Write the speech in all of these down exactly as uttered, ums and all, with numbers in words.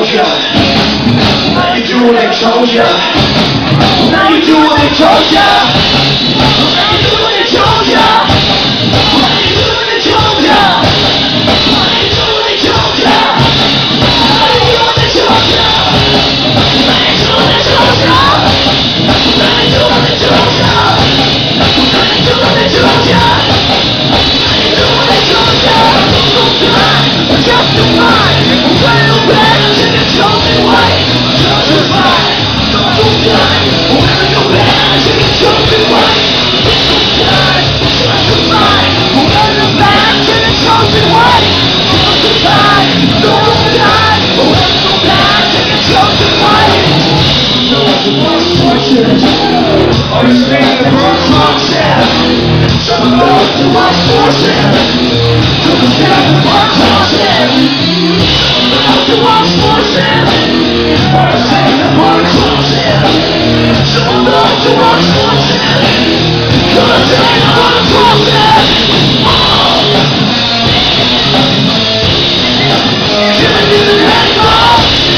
told ya. Now you do what they told ya. Now you do what they told ya. Now you do what they told ya. Now you do what they told ya. Now you do what they told ya. Now you do what they told ya. Now you do what they told ya. Now you do what they told ya. Now you do what they told ya. Now you do what they told ya. Justify, well back to the chosen way. Justify, don't die, well go back to the chosen way. Justify, well go back to the chosen way. Justify, don't die, well go back to the chosen way. No one wants fortunes, or to stay in the bird concept. Some of those who watch fortune, to the step of our concept. To watch fortune, or to stay in the bird concept. Some of those who watch fortune, to the step of our concept. Can I do the animal?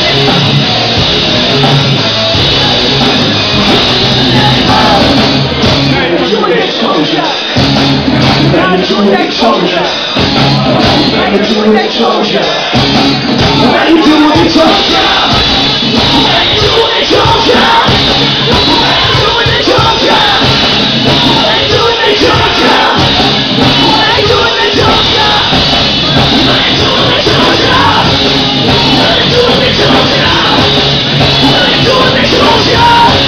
Exposure, exposure, exposure, exposure. Now you do what they told ya. Now you do what they told ya. Now you do what they told ya. Now you do what they told ya. Now you do what they told ya. Now you do what they told ya. Now you do what they told ya. Now you do what they told ya.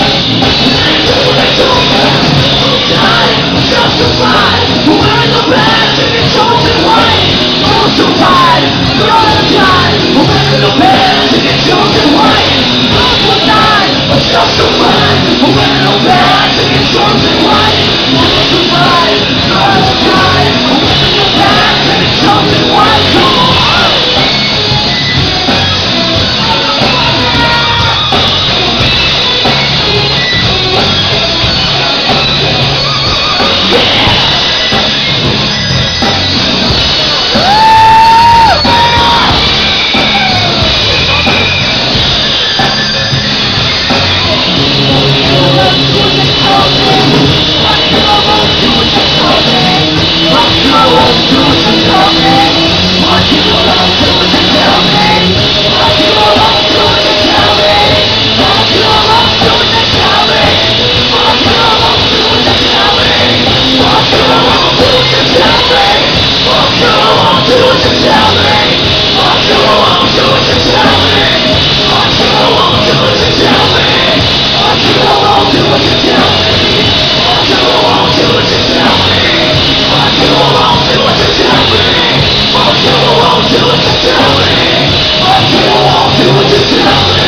Now you do what they told ya. Time, justify. We're the best in the chosen way. Justified, you're the time. We're the best in the chosen way. Justified, justified. We're the best in the chosen way. Justified, you're the time. We're the best in the chosen way. Come on. Do what you tell me.